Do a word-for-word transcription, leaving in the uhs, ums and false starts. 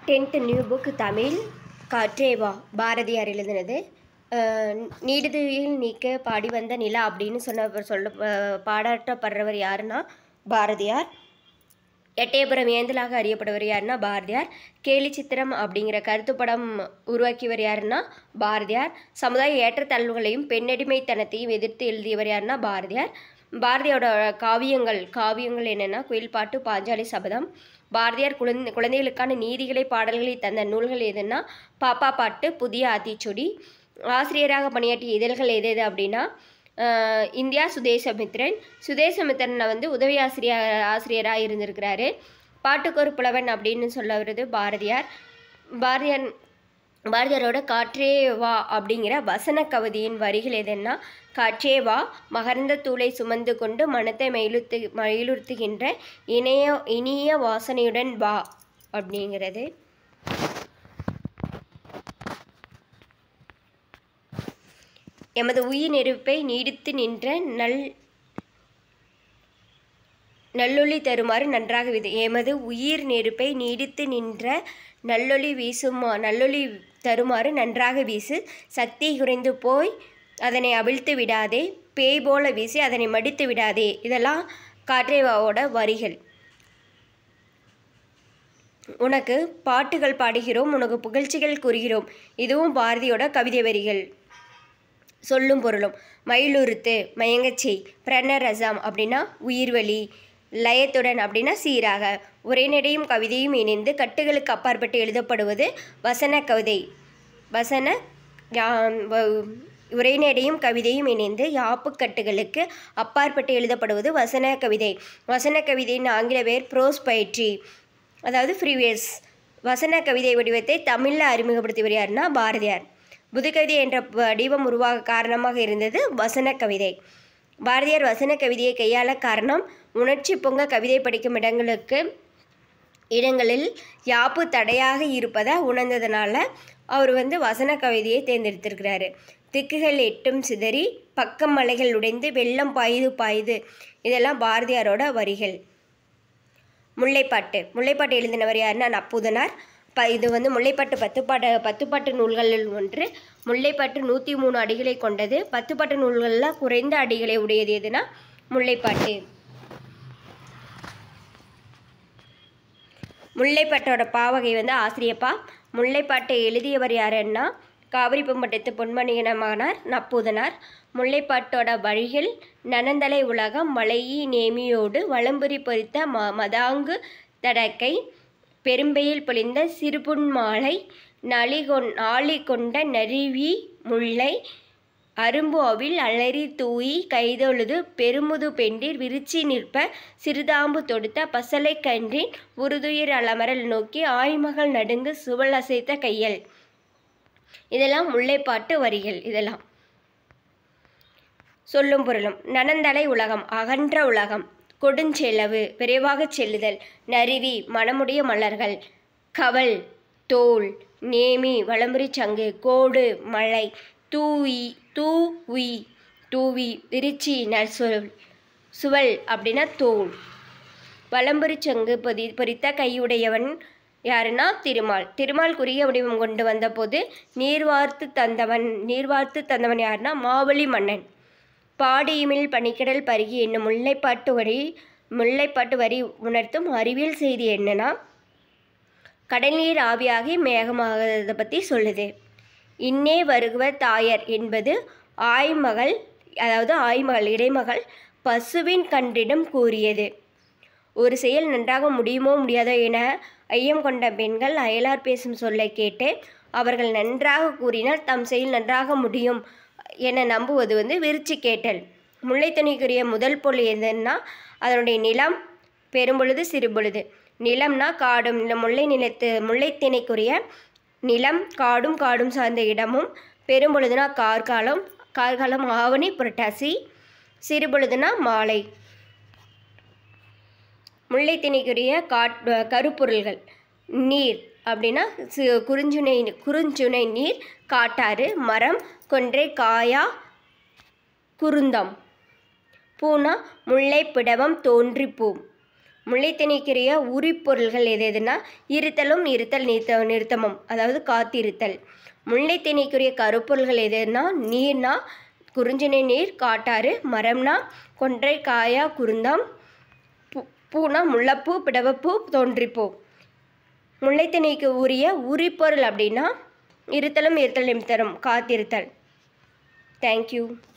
Tenth new book Tamil காற்றேவா பாரதியார் எழுதினது. நீடுதுயில் நீக்க பாடி வந்த நிலா அப்படின்னு சொன்ன சொல்ல பாராட்டப்படுறவர் யாருன்னா பாரதியார். எட்டயபுரம் ஏந்தலாக அறியப்படுவர் யாருன்னா பாரதியார். கேலி சித்திரம் அப்படிங்கிற கருத்துப்படம் உருவாக்கியவர் யாருன்னா பாரதியார். சமுதாய ஏற்றத்தாழ்வுகளையும் பெண்ணடிமைத்தனத்தையும் எதிர்த்து எழுதியவர் யாருன்னா பாரதியார். பாரதியோட காவியங்கள் காவியங்கள் என்னென்னா குயில்பாட்டு, பாஞ்சாலி சபதம். பாரதியார் குழந்தை குழந்தைகளுக்கான நீதிகளை பாடல்களை தந்த நூல்கள் எதுன்னா பாப்பா பாட்டு, புதிய ஆத்திச்சூடி. ஆசிரியராக பணியாற்றிய இதழ்கள் எது எது அப்படின்னா இந்தியா, சுதேசமித்திரன். சுதேசமித்திரனை வந்து உதவி ஆசிரியர் ஆசிரியராக இருந்திருக்கிறாரு. பாட்டுக்கொரு புலவன் அப்படின்னு சொல்ல வருது பாரதியார். பாரதியார் பாரதியாரோட காற்றே வா அப்படிங்கிற வசன கவிதையின் வரிகள் எதுன்னா காற்றே வா மகர்ந்த தூளை சுமந்து கொண்டு மனத்தை மயிலுத்து மயிலுறுத்துகின்ற இணைய இனிய வாசனையுடன் வா அப்படிங்கிறது. எமது உயிர் நெருப்பை நீடித்து நின்ற நல் நல்லொளி தருமாறு நன்றாக விது எமது உயிர் நெருப்பை நீடித்து நின்ற நல்லொளி வீசுமா நல்லொளி தருமாறு நன்றாக வீசு. சக்தி குறைந்து போய் அதனை அவிழ்த்து விடாதே, பேய் போல வீசி அதனை மடித்து விடாதே. இதெல்லாம் காற்றேவாவோட வரிகள். உனக்கு பாட்டுகள் பாடுகிறோம், உனக்கு புகழ்ச்சிகள் கூறுகிறோம். இதுவும் பாரதியோட கவிதை வரிகள். சொல்லும் பொருளும் மயிலுறுத்து மயங்கச்செய், பிரணரசம் அப்படின்னா உயிர்வழி, லயத்துடன் அப்படின்னா சீராக, உரைநடையும் கவிதையும் இணைந்து கட்டுகளுக்கு அப்பாற்பட்டு எழுதப்படுவது வசன கவிதை. வசன உரைநடையும் கவிதையும் இணைந்து யாப்புக்கட்டுகளுக்கு அப்பாற்பட்டு எழுதப்படுவது வசன கவிதை. வசன கவிதையின் ஆங்கில பேர் ப்ரோஸ் பயிற்சி, அதாவது ஃப்ரீவேஸ். வசன கவிதை வடிவத்தை தமிழில் அறிமுகப்படுத்தியவர் யாருன்னா பாரதியார். புதுக்கவிதை என்ற வடிவம் உருவாக காரணமாக இருந்தது வசன கவிதை. பாரதியார் வசன கவிதையை கையாள காரணம் உணர்ச்சி பொங்க கவிதை படிக்கும் இடங்களுக்கு இடங்களில் யாப்பு தடையாக இருப்பதை உணர்ந்ததுனால அவர் வந்து வசன கவிதையை தேர்ந்தெடுத்திருக்கிறாரு. திக்குகள் எட்டும் சிதறி பக்கம் மலைகள் உடைந்து வெள்ளம் பாயுது பாயுது இதெல்லாம் பாரதியாரோட வரிகள். முல்லைப்பாட்டு முல்லைப்பாட்டு எழுதினவர் யாருன்னா நப்பூதனார். ப இது வந்து முல்லைப்பாட்டு பத்துப்பாட்டு பத்துப்பாட்டு நூல்களில் ஒன்று. முல்லைப்பாட்டு நூற்றி மூணு அடிகளை கொண்டது. பத்துப்பாட்டு நூல்களில் குறைந்த அடிகளை உடையது எதுனா முல்லைப்பாட்டு. முல்லைப்பாட்டோட பாவகை வந்து ஆசிரியப்பா. முல்லைப்பாட்டை எழுதியவர் யாருன்னா காவிரிப்பூம்பட்டத்து பொன்மணியனமானார் நப்பூதனார். முல்லைப்பாட்டோட வழிகள் நனந்தலை உலகம் மலையி நேமியோடு வளம்புரி பொறித்த ம மதாங்கு தடக்கை பெரும்பெயில் பொழிந்த சிறுபுன்மாலை நலிகொண் ஆளி கொண்ட நறுவி முல்லை அரும்பு அவில் அலறி தூயி கைதொழுது பெருமுது பெண்டிர் விரிச்சி நிற்ப சிறுதாம்பு தொடுத்த பசலை கன்றின் உருதுயிர் அலமரல் நோக்கி ஆய்மகள் நடுங்கு சுவல் அசைத்த கையல். இதெல்லாம் முல்லைப்பாட்டு வரிகள். இதெல்லாம் சொல்லும் பொருளும் நனந்தலை உலகம் அகன்ற உலகம், கொடுஞ்செலவு விரைவாகச் செல்லுதல், நறுவி மணமுடைய மலர்கள், கவல் தோல், நேமி வளம்புரி சங்கு, கோடு மழை, தூவி தூவி தூவி விரிச்சி நற்சொல் சுவல் அப்படின்னா தோல், வளம்புரி சங்கு பொதி பொறித்த கையுடையவன் யாருன்னா திருமால். திருமால் குறுகிய வடிவம் கொண்டு வந்தபோது நீர்வார்த்து தந்தவன் நீர்வார்த்து தந்தவன் யாருன்னா மாவலி மன்னன். பாடியுமில் பனிக்கடல் பருகி என்னும் முல்லைப்பாட்டு வரி முல்லைப்பாட்டு வரி உணர்த்தும் அறிவியல் செய்தி என்னன்னா கடல் நீர் ஆவியாகி மேகமாகிறத பற்றி சொல்லுது. இன்னே வருகுவ தாயர் என்பது ஆய்மகள், அதாவது ஆய்மகள் இடைமகள் பசுவின் கன்றிடம் கூறியது. ஒரு செயல் நன்றாக முடியுமோ முடியாதோ என ஐயம் கொண்ட பெண்கள் அயலார் பேசும் சொல்லை கேட்டு அவர்கள் நன்றாக கூறினால் தம் செயல் நன்றாக முடியும் என நம்புவது வந்து விரிச்சி கேட்டல். முல்லைத்தணிக்குரிய முதல் பொருள் எதுன்னா அதனுடைய நிலம், பெரும்பொழுது சிறுபொழுது. நிலம்னா காடும் முல்லை நிலத்து முல்லைத்திணைக்குரிய நிலம் காடும் காடும் சார்ந்த இடமும், பெரும்பொழுதுனா கார்காலம் கார்காலம் ஆவணி புரட்டாசி, சிறுபொழுதுனா மாலை. முல்லைத்திணைக்குரிய காட் கருப்பொருள்கள் நீர் அப்படின்னா குறிஞ்சுனை குறிஞ்சுனை நீர், காட்டாறு, மரம், கொன்றை, காயா, குருந்தம். பூனா முல்லை பிடவம் தோன்றி பூ. முல்லைத்திணைக்குரிய உரிப்பொருள்கள் எது எதுனா இருத்தலும் இருத்தல் நிறுத்த நிறுத்தமும் அதாவது காத்திருத்தல். முல்லைத்திணைக்குரிய கருப்பொருள்கள் எதுனா நீர்னா குறிஞ்சினை நீர் காட்டாறு, மரம்னா கொன்றை காயா குருந்தாம், பூ பூனா முல்லைப்பூ பிடவப்பூ தோன்றிப்பூ. முல்லைத்திணைக்கு உரிய உரிப்பொருள் அப்படின்னா இருத்தலும் இருத்தல் நிமித்தரும் காத்திருத்தல். தேங்க்யூ.